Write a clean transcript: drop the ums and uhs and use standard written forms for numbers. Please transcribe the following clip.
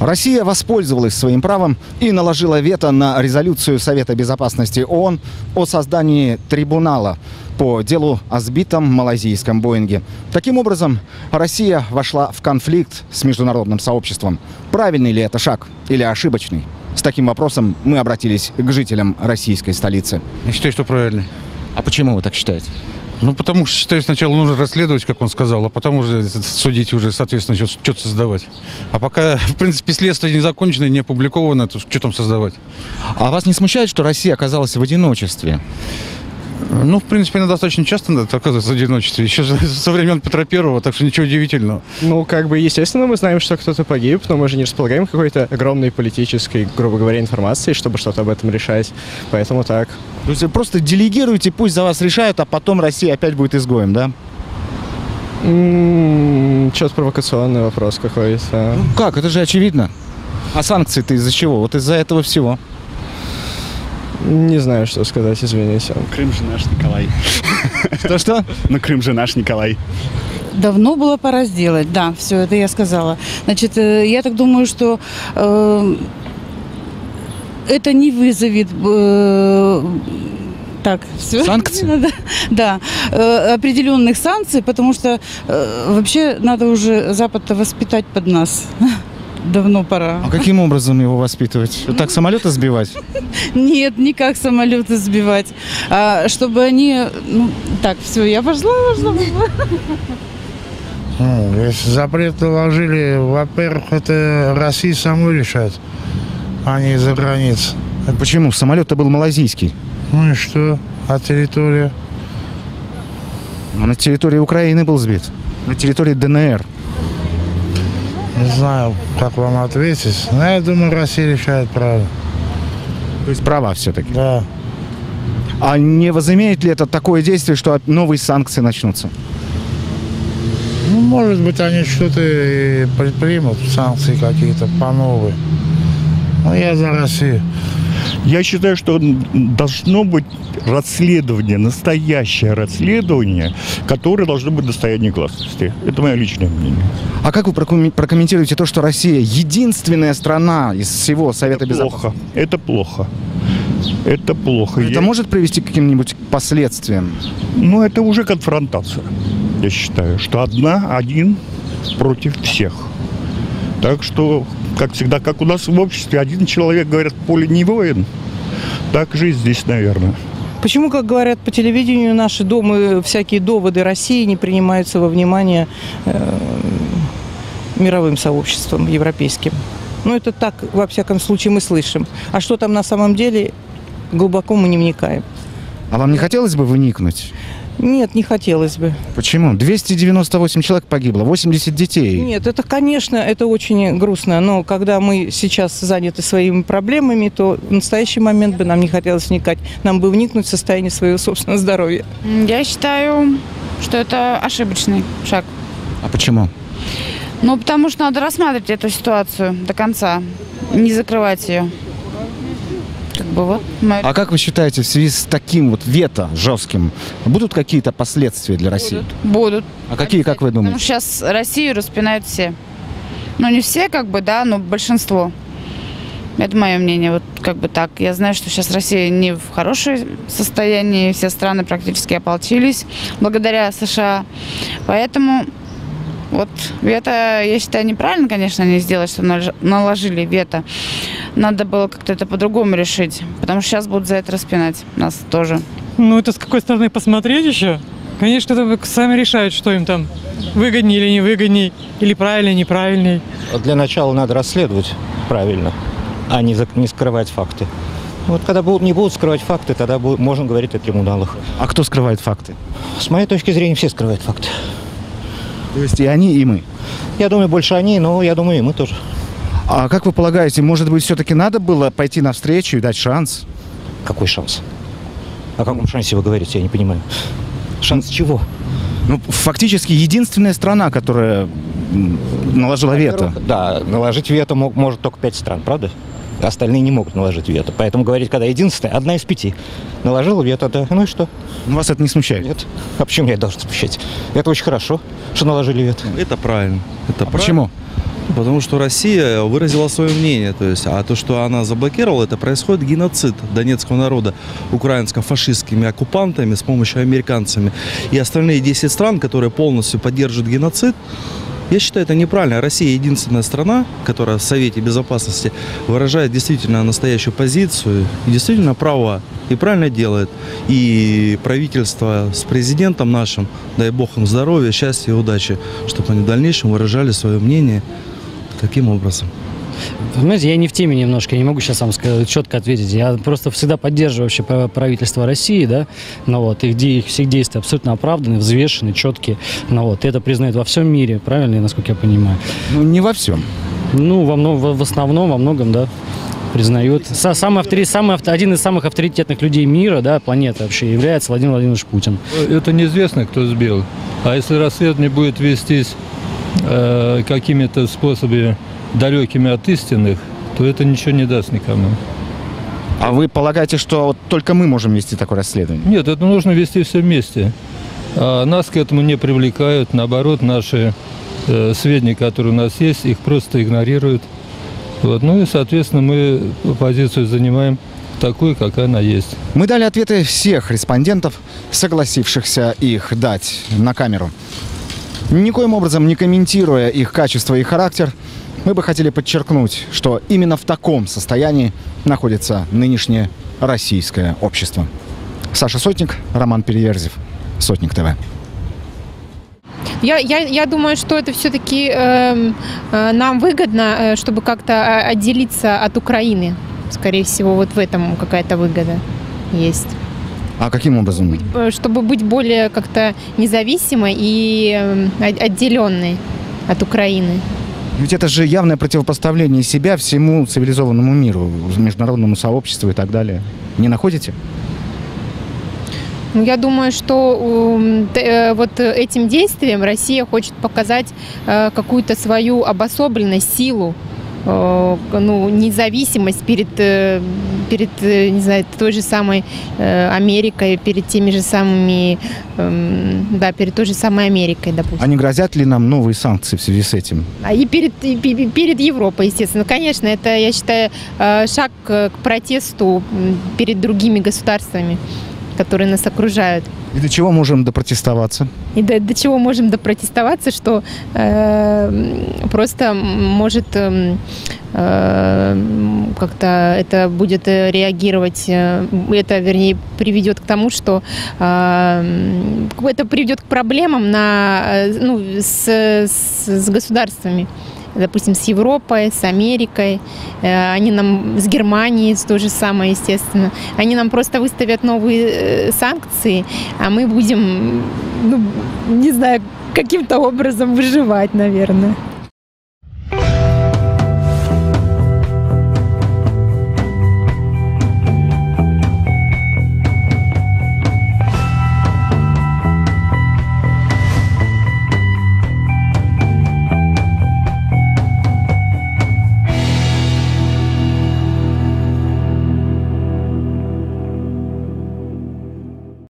Россия воспользовалась своим правом и наложила вето на резолюцию Совета Безопасности ООН о создании трибунала по делу о сбитом малайзийском Боинге. Таким образом, Россия вошла в конфликт с международным сообществом. Правильный ли это шаг или ошибочный? С таким вопросом мы обратились к жителям российской столицы. Я считаю, что правильный. А почему вы так считаете? Ну, потому что, считаю, сначала нужно расследовать, как он сказал, а потом уже судить, уже, соответственно, что-то создавать. А пока, в принципе, следствие не закончено, не опубликовано, то что там создавать? А вас не смущает, что Россия оказалась в одиночестве? Ну, в принципе, она достаточно часто оказывается в одиночестве. Еще со времен Петра Первого, так что ничего удивительного. Ну, как бы, естественно, мы знаем, что кто-то погиб, но мы же не располагаем какой-то огромной политической, грубо говоря, информации, чтобы что-то об этом решать. Поэтому так. То есть вы просто делегируете, пусть за вас решают, а потом Россия опять будет изгоем, да? Что-то провокационный вопрос какой-то. Ну как? Это же очевидно. А санкции-то из-за чего? Вот из-за этого всего. Не знаю, что сказать, извините. Крым же наш, Николай. Что-что? Ну, Крым же наш, Николай. Давно было пора сделать, да, все это я сказала. Значит, я так думаю, что это не вызовет так, все. Санкции? Да, определенных санкций, потому что вообще надо уже Запад-то воспитать под нас. Давно пора. А каким образом его воспитывать? Вот так самолеты сбивать? Нет, не как самолеты сбивать, а чтобы они... Ну, так, все, я пошла. Если запрет наложили, во-первых, это Россия самой решает, а не из-за границ. А почему? Самолет-то был малайзийский. Ну и что? А территория? Он на территории Украины был сбит. На территории ДНР. Не знаю, как вам ответить. Но я думаю, Россия решает правильно. То есть права все-таки. Да. А не возымеет ли это такое действие, что новые санкции начнутся? Ну, может быть, они что-то и предпримут, санкции какие-то по новой. Но я за Россию. Я считаю, что должно быть расследование, настоящее расследование, которое должно быть достоянием гласности. Это мое личное мнение. А как вы прокомментируете то, что Россия единственная страна из всего Совета Безопасности? Это плохо. Это плохо. Это может привести к каким-нибудь последствиям? Ну, это уже конфронтация. Я считаю, что один против всех. Так что, как всегда, как у нас в обществе, один человек, говорят, поле не воин, так же и здесь, наверное. Почему, как говорят по телевидению, наши всякие доводы России не принимаются во внимание мировым сообществом, европейским? Ну, это так, во всяком случае, мы слышим. А что там на самом деле, глубоко мы не вникаем. А вам не хотелось бы вникнуть? Нет, не хотелось бы. Почему? 298 человек погибло, 80 детей. Нет, это, конечно, это очень грустно. Но когда мы сейчас заняты своими проблемами, то в настоящий момент бы нам не хотелось вникать. Нам бы вникнуть в состояние своего собственного здоровья. Я считаю, что это ошибочный шаг. А почему? Ну, потому что надо рассматривать эту ситуацию до конца, не закрывать ее. А как вы считаете, в связи с таким вот вето жестким, будут какие-то последствия для России? Будут. А какие, как вы думаете? Потому что сейчас Россию распинают все. Ну, не все, но большинство. Это мое мнение, вот как бы так. Я знаю, что сейчас Россия не в хорошем состоянии, все страны практически ополчились благодаря США. Поэтому вот вето, я считаю, неправильно, конечно, они сделали, что наложили вето. Надо было как-то это по-другому решить, потому что сейчас будут за это распинать нас тоже. Ну, это с какой стороны посмотреть еще? Конечно, это сами решают, что им там выгоднее или не выгоднее, или правильнее, неправильнее. Для начала надо расследовать правильно, а не скрывать факты. Вот когда не будут скрывать факты, тогда можно говорить о трибуналах. А кто скрывает факты? С моей точки зрения, все скрывают факты. То есть и они, и мы? Я думаю, больше они, но я думаю, и мы тоже. А как вы полагаете, может быть, все-таки надо было пойти навстречу и дать шанс? Какой шанс? О каком шансе вы говорите, я не понимаю. Шанс чего? Ну, фактически единственная страна, которая наложила вето. Да, наложить вето может только 5 стран, правда? Остальные не могут наложить вето. Поэтому говорить, когда единственная, одна из 5 наложила вето, да, ну и что? Вас это не смущает? Нет. А почему меня это должно смущать? Это очень хорошо, что наложили вето. Это правильно. Почему? Потому что Россия выразила свое мнение. То есть, а то, что она заблокировала, это происходит геноцид донецкого народа украинско-фашистскими оккупантами с помощью американцами. И остальные 10 стран, которые полностью поддерживают геноцид, я считаю, это неправильно. Россия единственная страна, которая в Совете Безопасности выражает действительно настоящую позицию, и действительно права, и правильно делает. И правительство с президентом нашим, дай бог им здоровья, счастья и удачи, чтобы они в дальнейшем выражали свое мнение таким образом. Понимаете, я не в теме немножко, я не могу сейчас вам четко ответить. Я просто всегда поддерживаю вообще правительство России, да, ну вот, их всех действия абсолютно оправданы, взвешены, четкие, ну вот, и это признают во всем мире, правильно, насколько я понимаю? Ну, не во всем. Ну, в основном, во многом, да, признают. Один из самых авторитетных людей мира, да, планеты вообще, является Владимир Владимирович Путин. Это неизвестно, кто сбил. А если расследование будет вестись какими-то способами далекими от истинных, то это ничего не даст никому. А вы полагаете, что вот только мы можем вести такое расследование? Нет, это нужно вести все вместе. А нас к этому не привлекают. Наоборот, наши сведения, которые у нас есть, их просто игнорируют. Вот. Ну и, соответственно, мы позицию занимаем такой, какая она есть. Мы дали ответы всех респондентов, согласившихся их дать на камеру. Никоим образом не комментируя их качество и характер, мы бы хотели подчеркнуть, что именно в таком состоянии находится нынешнее российское общество. Саша Сотник, Роман Переверзев, Сотник ТВ. Я думаю, что это все-таки нам выгодно, чтобы как-то отделиться от Украины. Скорее всего, вот в этом какая-то выгода есть. А каким образом? Чтобы быть более как-то независимой и отделенной от Украины. Ведь это же явное противопоставление себя всему цивилизованному миру, международному сообществу и так далее. Не находите? Ну, я думаю, что вот этим действием Россия хочет показать какую-то свою обособленность, силу, ну, независимость перед, не знаю, той же самой Америкой, перед теми же самыми, да, перед той же самой Америкой, допустим. А не грозят ли нам новые санкции в связи с этим? И перед Европой, естественно. Конечно, это, я считаю, шаг к протесту перед другими государствами, которые нас окружают. И до чего можем допротестоваться? И до чего можем допротестоваться, что просто может как-то это будет реагировать, это, вернее, приведет к тому, что это приведет к проблемам с государствами. Допустим, с Европой, с Америкой, они нам, с Германией то же самое, естественно. Они нам просто выставят новые санкции, а мы будем, ну, не знаю, каким-то образом выживать, наверное.